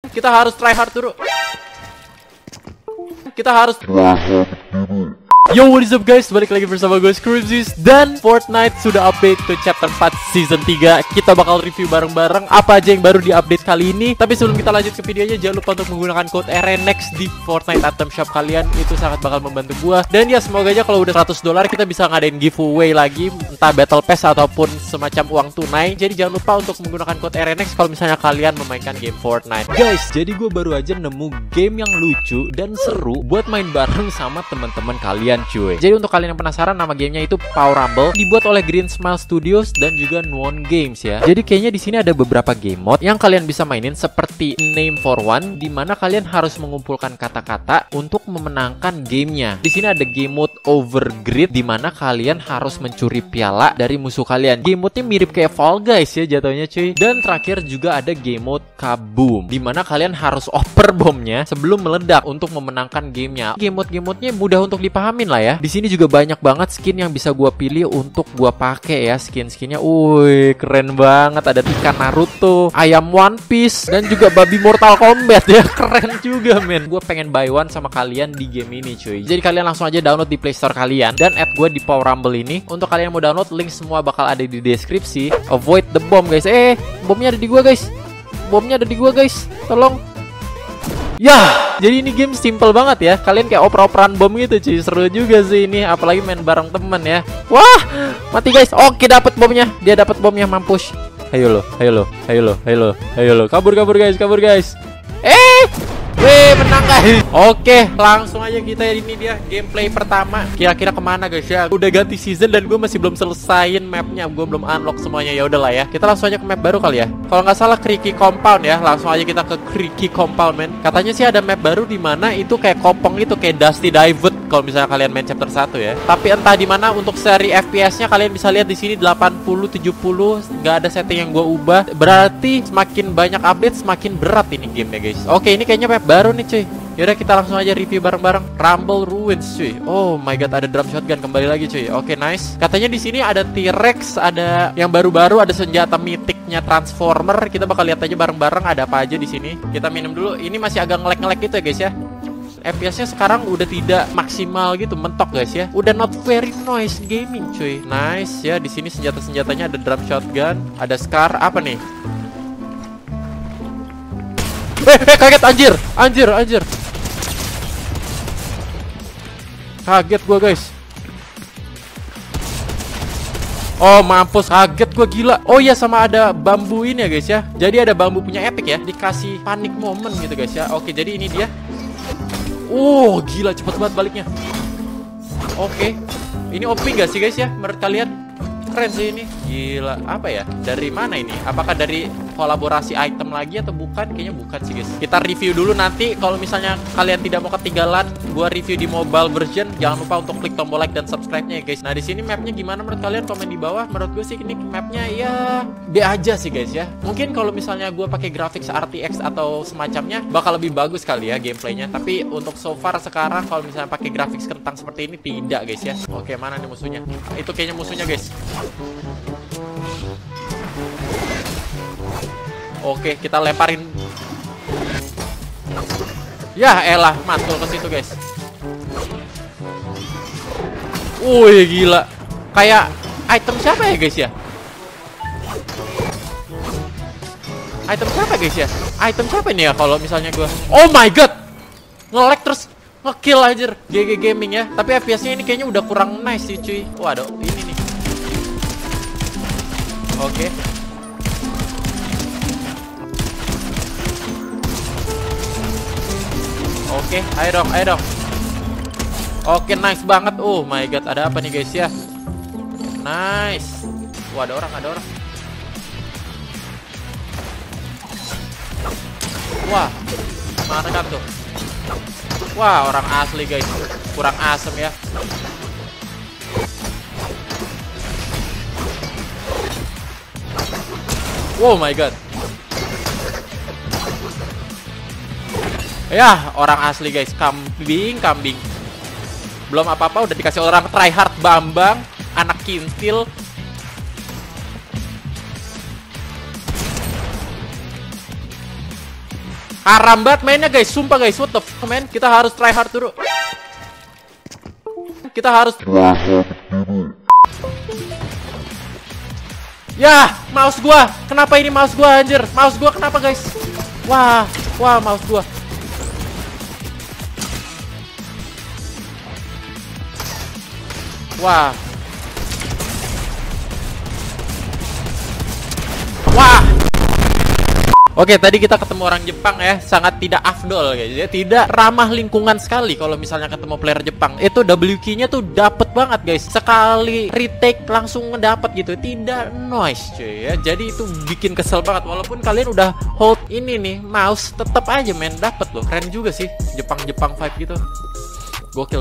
Kita harus try hard dulu. Kita harus Yo, what is up guys, balik lagi bersama gue Scripsis. Dan Fortnite sudah update ke chapter 4 season 3. Kita bakal review bareng-bareng apa aja yang baru di-update kali ini. Tapi sebelum kita lanjut ke videonya, jangan lupa untuk menggunakan code RNX di Fortnite item shop kalian. Itu sangat bakal membantu gue. Dan ya semoga aja kalau udah $100 kita bisa ngadain giveaway lagi, entah battle pass ataupun semacam uang tunai. Jadi jangan lupa untuk menggunakan code RNX kalau misalnya kalian memainkan game Fortnite. Guys, jadi gue baru aja nemu game yang lucu dan seru buat main bareng sama teman-teman kalian, cuy. Jadi untuk kalian yang penasaran, nama gamenya itu Power Rumble, dibuat oleh Green Smile Studios dan juga Nuon Games ya. Jadi kayaknya di sini ada beberapa game mode yang kalian bisa mainin seperti Name for One, di mana kalian harus mengumpulkan kata-kata untuk memenangkan gamenya. Di sini ada game mode Overgrid, di mana kalian harus mencuri piala dari musuh kalian. Game mode-nya mirip kayak Fall Guys ya jatuhnya, cuy. Dan terakhir juga ada game mode Kaboom, di mana kalian harus oper bomnya sebelum meledak untuk memenangkan gamenya. Game mode-nya mudah untuk dipahamin lah ya. Di sini juga banyak banget skin yang bisa gua pilih untuk gua pakai ya. Skin-skinnya, wih, keren banget. Ada ikan Naruto, ayam One Piece, dan juga babi Mortal Kombat ya. Keren juga, men. Gua pengen buy one sama kalian di game ini, cuy. Jadi kalian langsung aja download di Play Store kalian dan add gua di Power Rumble ini. Untuk kalian yang mau download, link semua bakal ada di deskripsi. Avoid the bomb, guys. Bomnya ada di gua, guys. Bomnya ada di gua, guys. Tolong. Ya, jadi ini game simple banget ya. Kalian kayak oper-operan bom gitu, cuy. Seru juga sih ini, apalagi main bareng temen ya. Wah, mati guys. Oke, dapat bomnya. Dia dapat bomnya, mampus. Ayo lo. Kabur guys. Wih, menang guys. Oke, langsung aja kita, ini dia gameplay pertama. Kira-kira kemana guys ya? Udah ganti season dan gue masih belum selesaiin mapnya. Gue belum unlock semuanya. Ya udahlah ya. Kita langsung aja ke map baru kali ya. Kalau nggak salah Creaky Compound ya. Langsung aja kita ke Creaky Compound, men. Katanya sih ada map baru di mana itu kayak kopong itu, kayak Dusty Divot kalau misalnya kalian main chapter 1 ya. Tapi entah di mana untuk seri FPS-nya kalian bisa lihat di sini 80 70, nggak ada setting yang gue ubah. Berarti semakin banyak update semakin berat ini gamenya guys. Oke, ini kayaknya map baru nih cuy. Yaudah kita langsung aja review bareng-bareng. Rumble Ruins cuy. Oh my god, ada drum shotgun kembali lagi cuy. Oke, nice. Katanya di sini ada T-Rex, ada yang baru-baru, ada senjata mitiknya Transformer. Kita bakal lihat aja bareng-bareng ada apa aja di sini. Kita minum dulu. Ini masih agak nge-lag gitu ya guys ya. FPS-nya sekarang udah tidak maksimal gitu, mentok guys ya. Udah not very noise gaming cuy. Nice ya. Di sini senjata-senjatanya ada drum shotgun, ada Scar, apa nih? Kaget anjir. Kaget gua guys. Oh mampus, kaget gua, gila. Oh iya, sama ada bambu ini ya guys ya. Jadi ada bambu punya Epic ya, dikasih panic moment gitu guys ya. Oke, jadi ini dia. Oh gila, cepet banget baliknya. Oke, ini OP gak sih guys ya menurut kalian? Keren sih ini. Gila, apa ya? Dari mana ini? Apakah dari kolaborasi item lagi atau bukan? Kayaknya bukan sih guys. Kita review dulu nanti. Kalau misalnya kalian tidak mau ketinggalan gua review di mobile version, jangan lupa untuk klik tombol like dan subscribe-nya ya guys. Nah, di sini mapnya gimana menurut kalian? Komen di bawah. Menurut gue sih ini mapnya ya B aja sih guys ya. Mungkin kalau misalnya gua pakai grafik RTX atau semacamnya bakal lebih bagus kali ya gameplaynya. Tapi untuk so far sekarang kalau misalnya pakai grafik kentang seperti ini tidak guys ya. Oke, mana nih musuhnya? Itu kayaknya musuhnya guys. Oke, kita lemparin. Ya elah, mantul ke situ guys. Wih gila. Kayak item siapa ya guys ya? Item siapa guys ya? Item siapa ini ya kalau misalnya gue? Oh my god. Nge-lag terus nge-kill aja GG Gaming ya. Tapi FPS-nya ini kayaknya udah kurang nice sih cuy. Waduh, ini nih. Oke. Oke, ayo dong. Oke, nice banget. Oh my god, ada apa nih guys ya? Nice. Wah, ada orang. Wah, mana kan tuh? Wah, orang asli guys. Kurang asem ya. Oh my god. Ya, orang asli guys. Kambing. Belum apa-apa udah dikasih orang tryhard Bambang, anak kintil. Haram banget mainnya guys, sumpah guys. What the fuck man, kita harus try hard dulu. Kita harus ya, mouse gua. Kenapa ini mouse gua anjir? Mouse gua kenapa guys? Wah, mouse gua. Wah. Oke, tadi kita ketemu orang Jepang ya, sangat tidak afdol guys ya, tidak ramah lingkungan sekali kalau misalnya ketemu player Jepang. Itu W key-nya tuh dapet banget guys. Sekali retake langsung ngedapet gitu, tidak noise cuy ya. Jadi itu bikin kesel banget walaupun kalian udah hold ini nih mouse, tetap aja men dapet loh. Keren juga sih Jepang vibe gitu. Gokil.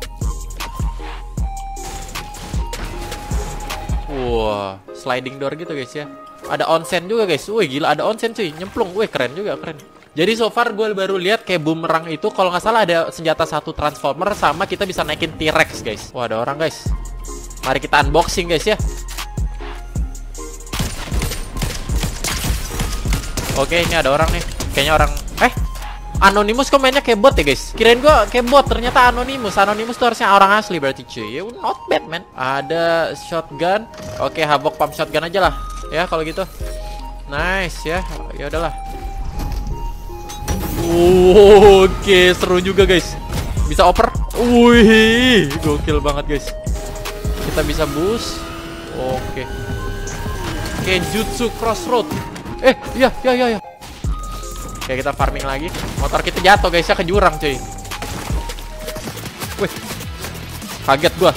Wah, sliding door gitu guys ya. Ada onsen juga guys. Wih gila, ada onsen cuy, nyemplung. Wih keren juga, keren. Jadi so far gue baru lihat kayak boomerang itu kalau nggak salah ada senjata satu transformer sama kita bisa naikin T-Rex guys. Wah ada orang guys. Mari kita unboxing guys ya. Oke, ini ada orang nih. Kayaknya orang Anonymous kok mainnya kayak bot ya guys. Kirain gua kayak bot, ternyata Anonymous. Anonymous tuh harusnya orang asli berarti cuy. Ya, not bad man. Ada shotgun. Oke, habok pump shotgun aja lah. Ya kalau gitu. Nice ya. Ya udahlah. Oke, seru juga guys. Bisa oper. Wih, gokil banget guys. Kita bisa boost. Oke. Kenjutsu Crossroad. Ya. Oke, kita farming lagi. Motor kita jatuh guys ya ke jurang cuy. Wih. Kaget gua.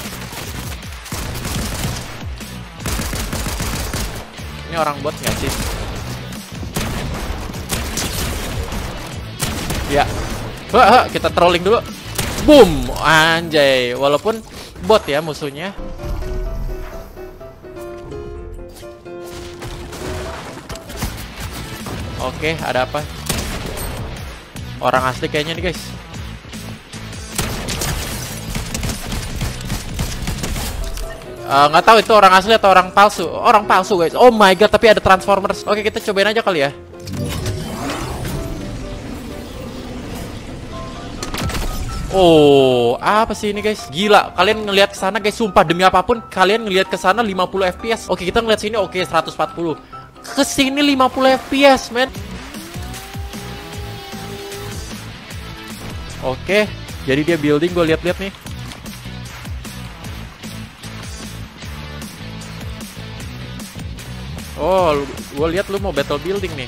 Ini orang bot nggak sih? Ya. Kita trolling dulu. Boom, anjay. Walaupun bot ya musuhnya. Oke, ada apa? Orang asli kayaknya nih guys. Nggak tahu itu orang asli atau orang palsu. Orang palsu guys. Oh my god, tapi ada Transformers. Oke, kita cobain aja kali ya. Oh, apa sih ini guys? Gila, kalian ngelihat ke sana guys, sumpah demi apapun kalian ngelihat ke sana 50 fps. Oke, kita ngelihat sini 140. Ke sini 50 fps, men. Oke, jadi dia building, gue lihat-lihat nih. Oh, gue lihat lu mau battle building nih.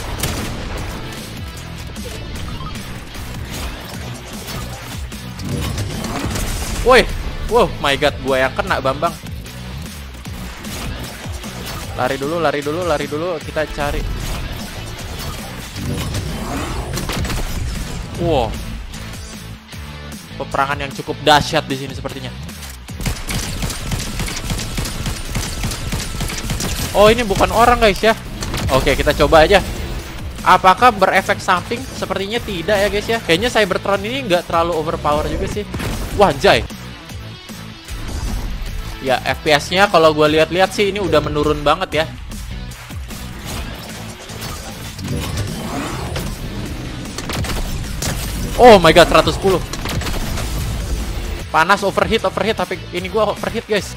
Woi, wow, my god, gue yang kena Bambang. Lari dulu, kita cari. Wow, peperangan yang cukup dahsyat di sini sepertinya. Oh, ini bukan orang guys ya. Oke, kita coba aja. Apakah berefek samping? Sepertinya tidak ya guys ya. Kayaknya Cybertron ini nggak terlalu overpower juga sih. Wah, jay. Ya, FPS-nya kalau gue lihat-lihat sih ini udah menurun banget ya. Oh my god, 110. Panas, overheat, tapi ini gue overheat guys.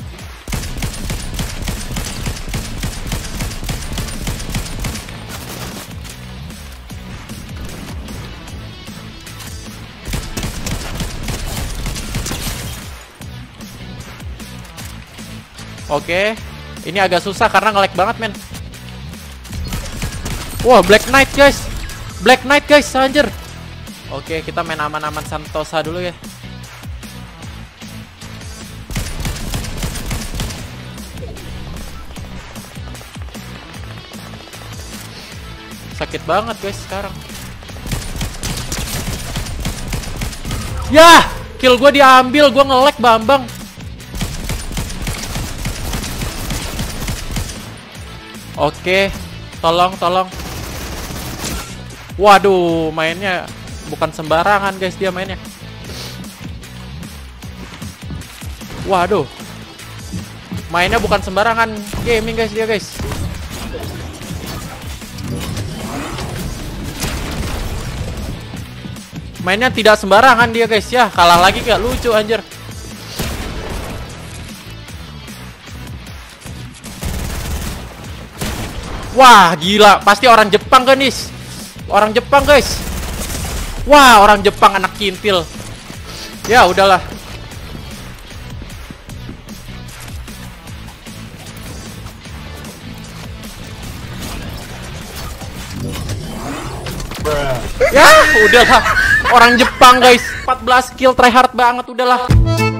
Oke, ini agak susah karena nge-lag banget men. Wah, Black Knight guys, anjir. Oke, kita main aman-aman Santosa dulu ya. Sakit banget guys sekarang. Yah, kill gue diambil, gue nge-lag Bambang. Oke, tolong. Waduh, mainnya bukan sembarangan guys dia mainnya. Waduh, mainnya bukan sembarangan gaming guys dia guys. Mainnya tidak sembarangan dia guys ya. Kalah lagi gak lucu anjir. Wah gila, pasti orang Jepang kan nis. Orang Jepang guys. Wah orang Jepang anak kintil. Ya udahlah. Ya udahlah. Orang Jepang guys, 14 kill tryhard banget udahlah.